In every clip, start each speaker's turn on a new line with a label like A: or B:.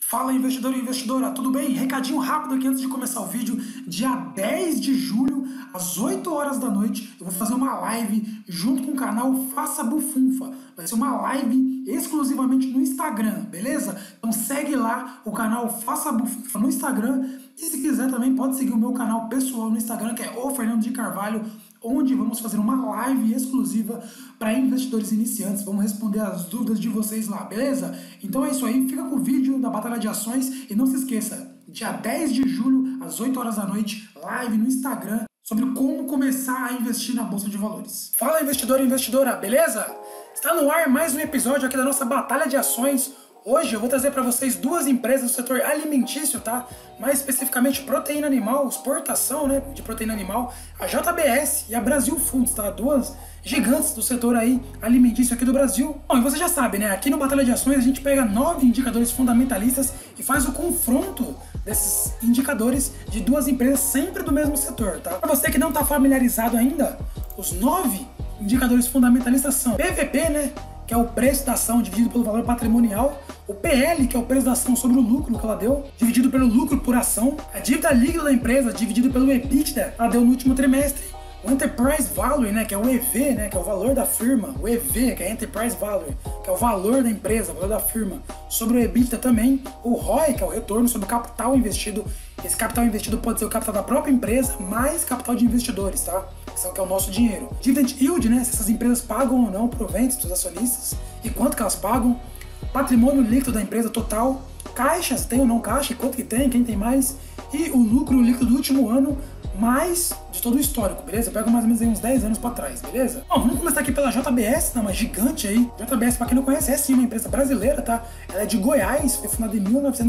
A: Fala investidor e investidora, tudo bem? Recadinho rápido aqui antes de começar o vídeo. Dia 10 de julho, às 8 horas da noite, eu vou fazer uma live junto com o canal Faça Bufunfa. Vai ser uma live exclusivamente no Instagram, beleza? Então segue lá o canal Faça Bufunfa no Instagram. E se quiser também pode seguir o meu canal pessoal no Instagram, que é o Fernando de Carvalho, onde vamos fazer uma live exclusiva para investidores iniciantes. Vamos responder as dúvidas de vocês lá, beleza? Então é isso aí, fica com o vídeo da Batalha de Ações e não se esqueça, dia 10 de julho, às 8 horas da noite, live no Instagram sobre como começar a investir na Bolsa de Valores. Fala investidor e investidora, beleza? Está no ar mais um episódio aqui da nossa Batalha de Ações. Hoje eu vou trazer para vocês duas empresas do setor alimentício, tá? Mais especificamente proteína animal, exportação, né, de proteína animal, a JBS e a Brasil Foods, tá? Duas gigantes do setor aí alimentício aqui do Brasil. Bom, e você já sabe, né? Aqui no Batalha de Ações a gente pega 9 indicadores fundamentalistas e faz o confronto desses indicadores de duas empresas sempre do mesmo setor, tá? Para você que não está familiarizado ainda, os 9 indicadores fundamentalistas são PVP, né? Que é o preço da ação dividido pelo valor patrimonial, o PL, que é o preço da ação sobre o lucro que ela deu, dividido pelo lucro por ação, a dívida líquida da empresa dividido pelo EBITDA que ela deu no último trimestre, o Enterprise Value, né, que é o EV, né, que é o valor da firma, o EV, que é Enterprise Value, que é o valor da empresa, o valor da firma, sobre o EBITDA também, o ROI, que é o retorno sobre o capital investido. Esse capital investido pode ser o capital da própria empresa, mais capital de investidores, tá? Que é o nosso dinheiro. Dividend Yield, né, se essas empresas pagam ou não proventos para os acionistas e quanto que elas pagam, patrimônio líquido da empresa total, caixas, tem ou não caixa, quanto que tem, quem tem mais, e o lucro líquido do último ano, mais de todo o histórico, beleza? Eu pego mais ou menos aí uns 10 anos para trás, beleza? Bom, vamos começar aqui pela JBS, né, uma gigante aí. JBS, para quem não conhece, é sim uma empresa brasileira, tá? Ela é de Goiás, foi fundada em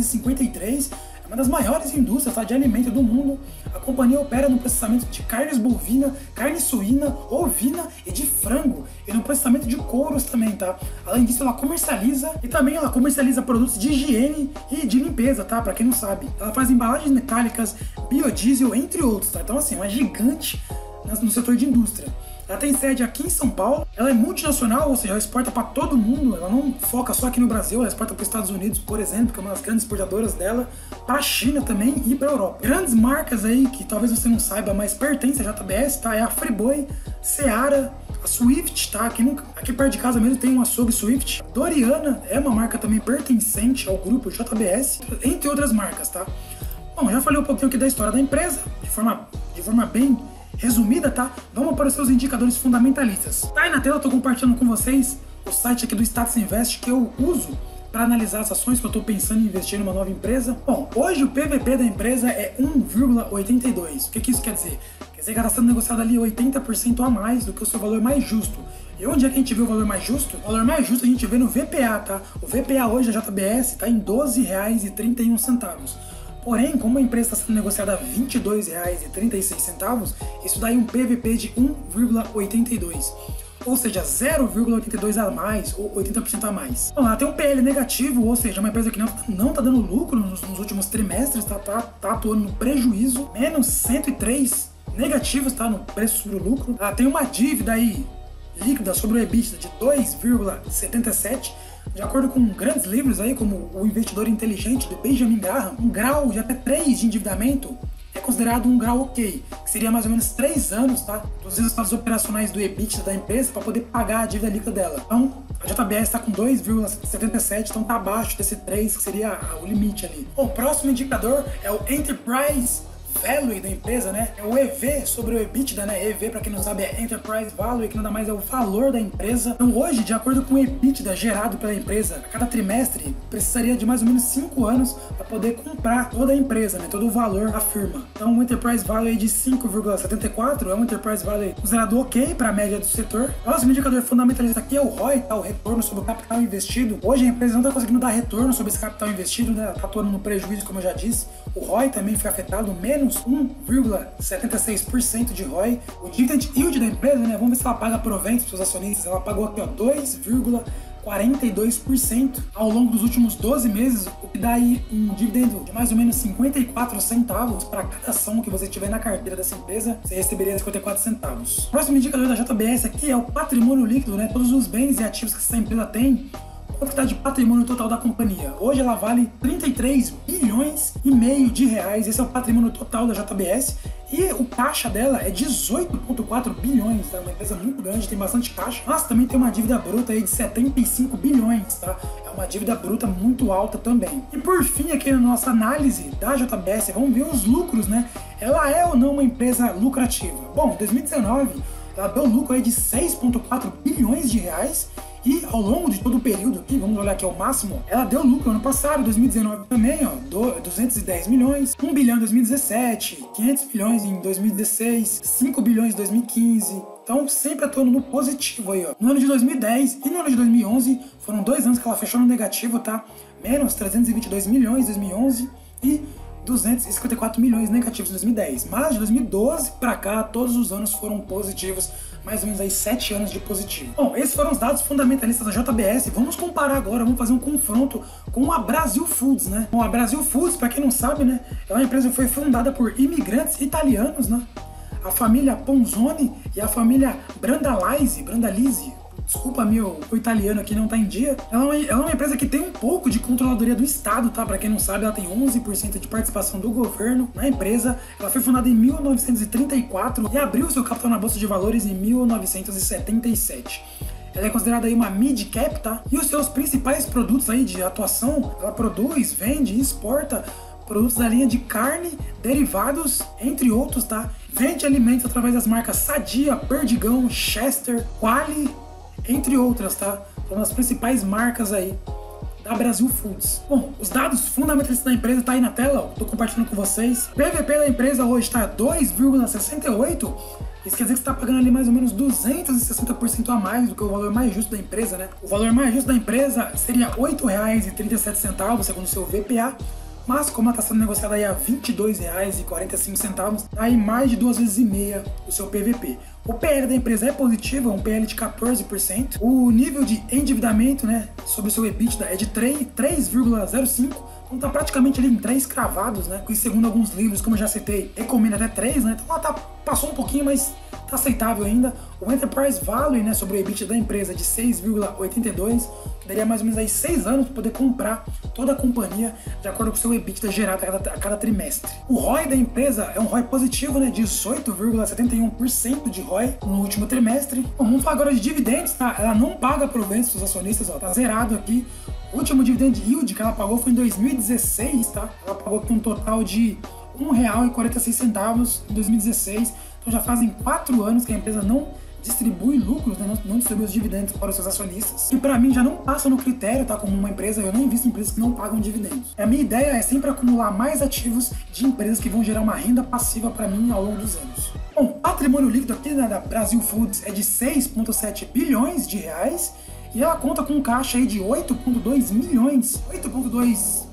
A: 1953, é uma das maiores indústrias, tá, de alimento do mundo. A companhia opera no processamento de carnes bovina, carne suína, ovina e de frango, e no processamento de couros também, tá? Além disso, ela comercializa e também ela comercializa produtos de higiene e de limpeza, tá? Para quem não sabe, ela faz embalagens metálicas, biodiesel, entre outros, tá? Então assim, uma gigante no setor de indústria. Ela tem sede aqui em São Paulo, ela é multinacional, ou seja, ela exporta para todo mundo, ela não foca só aqui no Brasil, ela exporta para os Estados Unidos, por exemplo, que é uma das grandes exportadoras dela, para a China também e para a Europa. Grandes marcas aí, que talvez você não saiba, mas pertence à JBS, tá? É a Friboi, Seara, a Swift, tá? Aqui perto de casa mesmo tem uma açougue Swift. Doriana é uma marca também pertencente ao grupo JBS, entre outras marcas, tá? Bom, já falei um pouquinho aqui da história da empresa, de forma bem resumida, tá? Vamos para os seus indicadores fundamentalistas. Tá aí na tela, eu tô compartilhando com vocês o site aqui do Status Invest que eu uso para analisar as ações que eu tô pensando em investir numa nova empresa. Bom, hoje o PVP da empresa é 1,82. O que isso quer dizer? Quer dizer que ela está sendo negociada ali 80% a mais do que o seu valor mais justo. E onde é que a gente vê o valor mais justo? O valor mais justo a gente vê no VPA, tá? O VPA hoje da JBS está em R$ 12,31. Porém, como a empresa está sendo negociada a R$ 22,36, isso dá um PVP de 1,82. Ou seja, 0,82 a mais, ou 80% a mais. Bom, ela tem um PL negativo, ou seja, uma empresa que não está dando lucro nos últimos trimestres, tá atuando no prejuízo, menos 103 negativos, tá, no preço sobre o lucro. Ela tem uma dívida aí líquida sobre o EBITDA de 2,77. De acordo com grandes livros aí, como O Investidor Inteligente, do Benjamin Graham, um grau de até 3 de endividamento é considerado um grau ok, que seria mais ou menos 3 anos, tá, dos resultados operacionais do EBITDA da empresa para poder pagar a dívida líquida dela. Então, a JBS está com 2,77, então tá abaixo desse 3, que seria o limite ali. Bom, o próximo indicador é o Enterprise Value da empresa, né? É o EV sobre o EBITDA, né? EV, para quem não sabe, é Enterprise Value, que nada mais é o valor da empresa. Então hoje, de acordo com o EBITDA gerado pela empresa a cada trimestre, precisaria de mais ou menos 5 anos para poder comprar toda a empresa, né? Todo o valor da firma. Então o Enterprise Value de 5,74 é um Enterprise Value considerado ok para a média do setor. O próximo indicador fundamentalista aqui é o ROI, tá? O retorno sobre o capital investido. Hoje a empresa não está conseguindo dar retorno sobre esse capital investido, né? Está atuando no prejuízo, como eu já disse. O ROI também foi afetado, menos 1,76% de ROI. O Dividend Yield da empresa, né? Vamos ver se ela paga proventos para os acionistas. Ela pagou aqui, ó, 2,42% ao longo dos últimos 12 meses, o que dá aí um dividendo de mais ou menos 54 centavos para cada ação que você tiver na carteira dessa empresa, você receberia 54 centavos. O próximo indicador da JBS aqui é o patrimônio líquido, né? Todos os bens e ativos que essa empresa tem, quanto está de patrimônio total da companhia? Hoje ela vale 33 bilhões e meio de reais, esse é o patrimônio total da JBS. E o caixa dela é 18,4 bilhões, tá? Uma empresa muito grande, tem bastante caixa, mas também tem uma dívida bruta aí de 75 bilhões, tá? É uma dívida bruta muito alta também. E por fim, aqui na nossa análise da JBS, vamos ver os lucros, né? Ela é ou não uma empresa lucrativa? Bom, em 2019, ela deu lucro aí de 6,4 bilhões de reais. E ao longo de todo o período aqui, vamos olhar aqui ao máximo, ela deu lucro ano passado, 2019 também, ó, 210 milhões, 1 bilhão em 2017, 500 milhões em 2016, 5 bilhões em 2015, então sempre atuando no positivo aí, ó. No ano de 2010 e no ano de 2011, foram 2 anos que ela fechou no negativo, tá? Menos 322 milhões em 2011 e 254 milhões negativos em 2010. Mas de 2012 para cá, todos os anos foram positivos, mais ou menos aí 7 anos de positivo. Bom, esses foram os dados fundamentalistas da JBS. Vamos comparar agora, vamos fazer um confronto com a Brasil Foods, né? Bom, a Brasil Foods, para quem não sabe, né, é uma empresa que foi fundada por imigrantes italianos, né? A família Ponzoni e a família Brandalise. Desculpa, o italiano aqui não tá em dia. Ela é uma empresa que tem um pouco de controladoria do Estado, tá? Pra quem não sabe, ela tem 11% de participação do governo na empresa. Ela foi fundada em 1934 e abriu seu capital na Bolsa de Valores em 1977. Ela é considerada aí uma mid-cap, tá? E os seus principais produtos aí de atuação, ela produz, vende e exporta produtos da linha de carne, derivados, entre outros, tá? Vende alimentos através das marcas Sadia, Perdigão, Chester, Quali, entre outras, tá? São as principais marcas aí da Brasil Foods. Bom, os dados fundamentalistas da empresa tá aí na tela, ó, tô compartilhando com vocês. O PVP da empresa hoje tá 2,68. Isso quer dizer que você tá pagando ali mais ou menos 260% a mais do que o valor mais justo da empresa, né? O valor mais justo da empresa seria R$ 8,37, segundo o seu VPA. Mas como ela está sendo negociada aí a R$ 22,45, aí mais de 2,5 vezes o seu PVP. O PL da empresa é positivo, é um PL de 14%. O nível de endividamento, né, sobre o seu EBITDA é de 3,05. Então tá praticamente ali em 3 cravados, né? E segundo alguns livros, como eu já citei, recomenda até 3, né? Então ela passou um pouquinho, mas tá aceitável ainda. O Enterprise Value, né, sobre o EBITDA da empresa é de 6,82, que daria mais ou menos aí 6 anos para poder comprar toda a companhia de acordo com o seu EBITDA gerado a cada trimestre. O ROI da empresa é um ROI positivo, né, 18,71% de ROI no último trimestre. Bom, vamos falar agora de dividendos, tá? Ela não paga proventos dos acionistas, ó, tá zerado aqui. O último dividend yield que ela pagou foi em 2016, tá? Ela pagou com um total de R$ 1,46 em 2016. Então já fazem 4 anos que a empresa não distribui lucros, né? Não distribui os dividendos para os seus acionistas. E para mim já não passa no critério, tá? Como uma empresa, eu não invisto em empresas que não pagam dividendos. A minha ideia é sempre acumular mais ativos de empresas que vão gerar uma renda passiva para mim ao longo dos anos. Bom, o patrimônio líquido aqui, né, da Brasil Foods é de 6,7 bilhões de reais. E ela conta com um caixa aí de 8,2 milhões. 8,2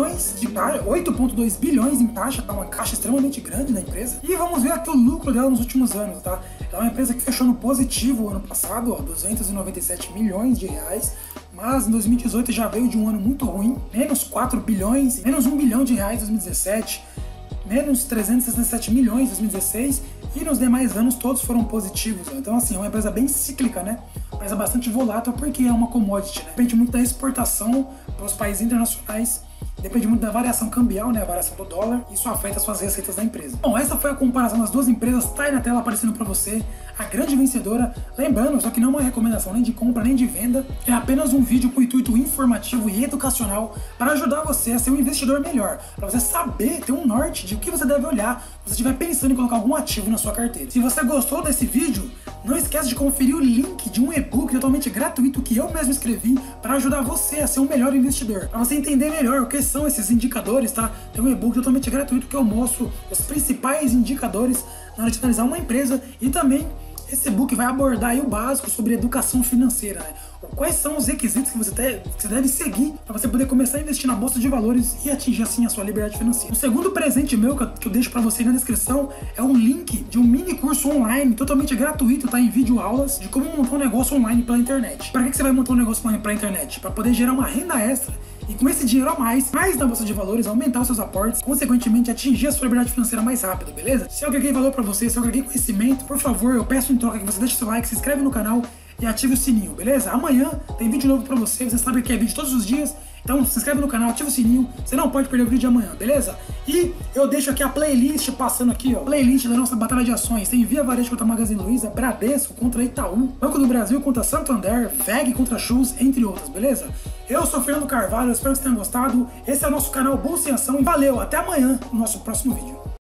A: bilhões em caixa, tá? Uma caixa extremamente grande da empresa. E vamos ver aqui o lucro dela nos últimos anos, tá? Ela é uma empresa que fechou no positivo ano passado, ó, 297 milhões de reais. Mas em 2018 já veio de um ano muito ruim, menos 4 bilhões, menos 1 bilhão de reais em 2017, menos 367 milhões em 2016. E nos demais anos todos foram positivos, ó. Então assim, é uma empresa bem cíclica, né? Uma empresa bastante volátil porque é uma commodity, né? Depende muito da exportação para os países internacionais, depende muito da variação cambial, né? A variação do dólar, isso afeta as suas receitas da empresa. Bom, essa foi a comparação das duas empresas, tá aí na tela aparecendo para você, a grande vencedora. Lembrando, só que não é uma recomendação nem de compra nem de venda, é apenas um vídeo com intuito informativo e educacional para ajudar você a ser um investidor melhor, para você saber, ter um norte de o que você deve olhar se você estiver pensando em colocar algum ativo na sua carteira. Se você gostou desse vídeo, não esquece de conferir o link de um e-book totalmente gratuito que eu mesmo escrevi para ajudar você a ser um melhor investidor. Para você entender melhor o que são esses indicadores, tá? Tem um e-book totalmente gratuito que eu mostro os principais indicadores na hora de analisar uma empresa, e também esse e-book vai abordar aí o básico sobre educação financeira, né? Quais são os requisitos que você deve seguir para você poder começar a investir na bolsa de valores e atingir assim a sua liberdade financeira. O segundo presente meu que eu deixo para você aí na descrição é um link de um mini curso online totalmente gratuito, tá? Em vídeo aulas de como montar um negócio online pela internet. Para que você vai montar um negócio online pela internet? Para poder gerar uma renda extra e com esse dinheiro a mais na bolsa de valores, aumentar os seus aportes, consequentemente atingir a sua liberdade financeira mais rápido, beleza? Se eu agreguei valor para você, se eu agreguei conhecimento, por favor, eu peço em troca que você deixe seu like, se inscreve no canal e ative o sininho, beleza? Amanhã tem vídeo novo pra você, você sabe que é vídeo todos os dias, então se inscreve no canal, ativa o sininho, você não pode perder o vídeo de amanhã, beleza? E eu deixo aqui a playlist passando aqui, ó, playlist da nossa batalha de ações. Tem Via Varejo contra Magazine Luiza, Bradesco contra Itaú, Banco do Brasil contra Santander, VEG contra Shoes, entre outras, beleza? Eu sou Fernando Carvalho, espero que vocês tenham gostado. Esse é o nosso canal Bolsa em Ação e valeu, até amanhã no nosso próximo vídeo.